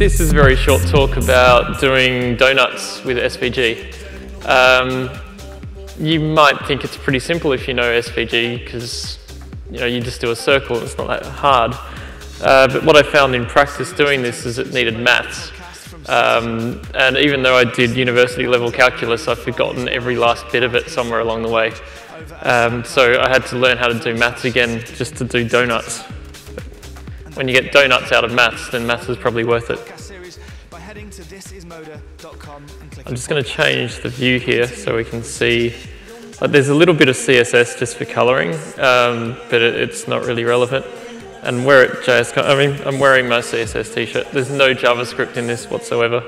This is a very short talk about doing donuts with SVG. You might think it's pretty simple if you know SVG, because you just do a circle and it's not that hard. But what I found in practice doing this is it needed maths. And even though I did university level calculus, I've forgotten every last bit of it somewhere along the way. So I had to learn how to do maths again just to do donuts. When you get donuts out of maths, then maths is probably worth it. I'm just going to change the view here so we can see. There's a little bit of CSS just for colouring, but it's not really relevant. And we're at JSConf. I'm wearing my CSS t-shirt. There's no JavaScript in this whatsoever.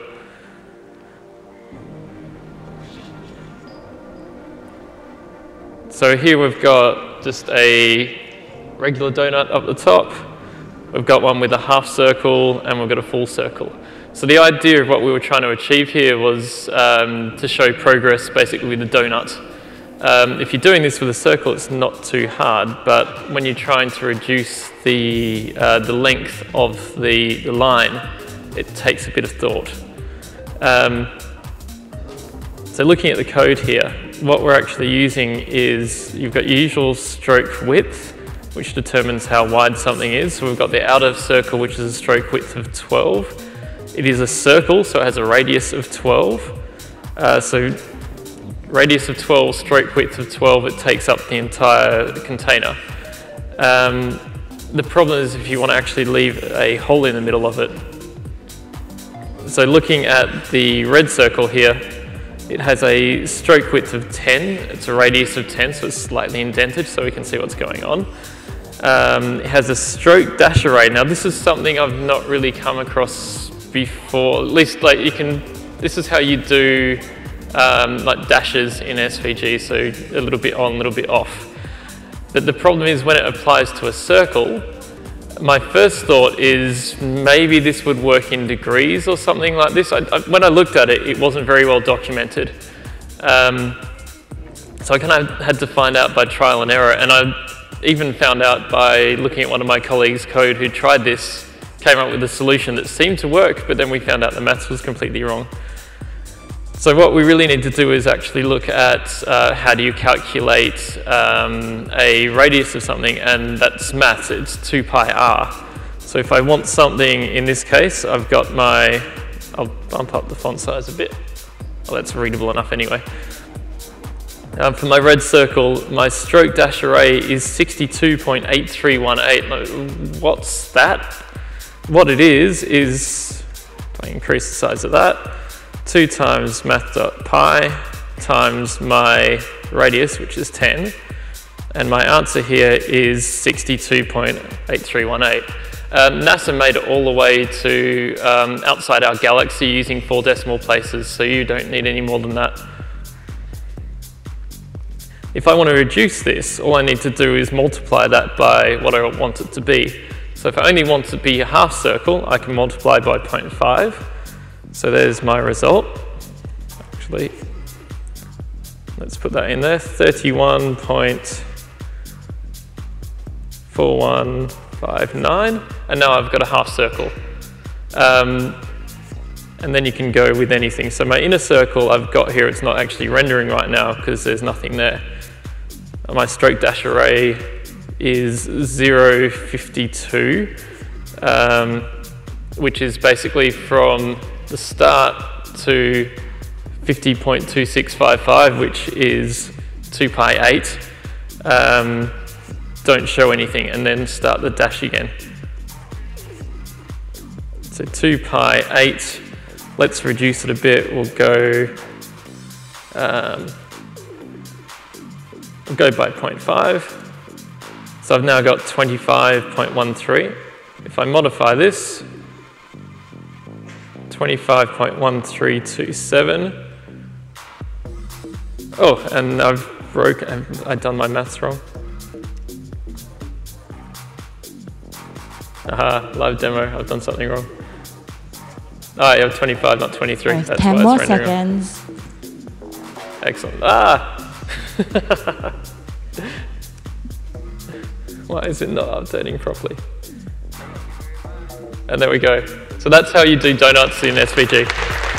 So here we've got just a regular donut up the top. We've got one with a half circle, and we've got a full circle. So the idea of what we were trying to achieve here was to show progress basically with the donut. If you're doing this with a circle, it's not too hard, but when you're trying to reduce the length of the line, it takes a bit of thought. So looking at the code here, what we're actually using is you've got your usual stroke width, which determines how wide something is. So we've got the outer circle, which is a stroke width of 12. It is a circle, so it has a radius of 12. So radius of 12, stroke width of 12, it takes up the entire container. The problem is if you want to actually leave a hole in the middle of it. So looking at the red circle here, it has a stroke width of 10. It's a radius of 10, so it's slightly indented so we can see what's going on. It has a stroke dash array. Now this is something I've not really come across before. At least this is how you do like dashes in SVG, so a little bit on, a little bit off. But the problem is when it applies to a circle, my first thought is maybe this would work in degrees or something like this. When I looked at it, it wasn't very well documented. So I kind of had to find out by trial and error, and I even found out by looking at one of my colleagues' code who tried this, came up with a solution that seemed to work, but then we found out the maths was completely wrong. So what we really need to do is actually look at how do you calculate a radius of something, and that's maths, it's 2 pi r. So if I want something, in this case, I've got I'll bump up the font size a bit. Well, that's readable enough anyway. For my red circle, my stroke dash array is 62.8318. What's that? What it is, if I increase the size of that, 2 times math.pi times my radius, which is 10. And my answer here is 62.8318. NASA made it all the way to outside our galaxy using 4 decimal places, so you don't need any more than that. If I want to reduce this, all I need to do is multiply that by what I want it to be. So if I only want it to be a half circle, I can multiply by 0.5. So there's my result. Actually, let's put that in there, 31.4159. And now I've got a half circle. And then you can go with anything. So my inner circle I've got here, it's not actually rendering right now because there's nothing there. My stroke dash array is 0.52, which is basically from the start to 50.2655, which is 2 pi 8. Don't show anything, and then start the dash again. So 2 pi 8. Let's reduce it a bit. We'll go by 0.5. So I've now got 25.13. If I modify this, 25.1327. Oh, and I've done my maths wrong. Aha, live demo, I've done something wrong. Oh, you have 25, not 23. There's That's 10 why more it's rendering seconds. wrong. Excellent. Ah! Why is it not updating properly? And there we go. So that's how you do donuts in SVG.